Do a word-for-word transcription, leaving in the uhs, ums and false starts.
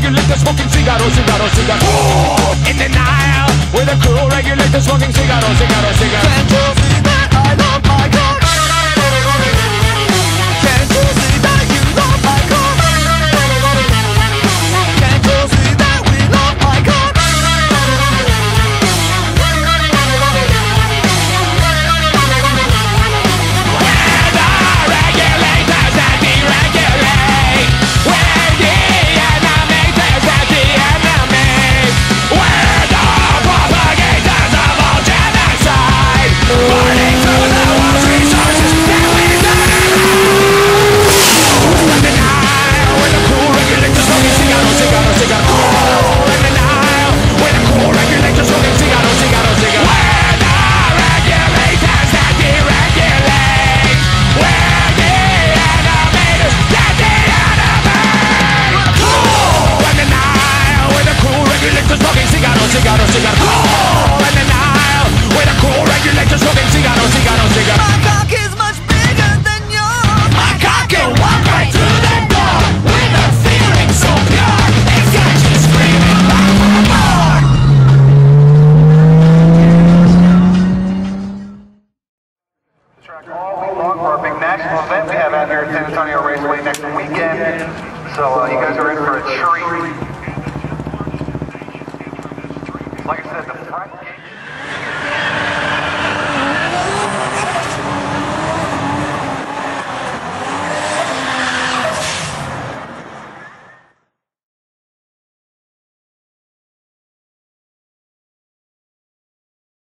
regulator smoking cigarro, cigarro, cigarro. In the Nile, with a cool regulator smoking cigarro, cigarro, cigarro. Can't you see that I love my car? Can't you see that you love my car? Can't you see that we love my car? We're the regulators that deregulate. We're the animators that de-animate. We're the propagators of all genocide, burning through the world's resources that we generate. In the Nile, with a cool regulator smoking cigarro, cigarro, cigarro. In the Nile, with a cool regulator smoking cigarro, cigarro, cigarro. We're the regulators that deregulate. We're the animators that de-animate. Cool in the Nile, with a cool regulator smoking cigarro, cigarro, cigarro. Cool in the Nile, with a cool regulator smoking cigarro, cigarro, cigarro. My cock is much bigger than yours. My cock can walk right through the door with a feeling so pure. It's got you screaming back for more. Track all week long for our big national event we have out here at San Antonio Raceway next weekend. So uh, you guys are in for a treat.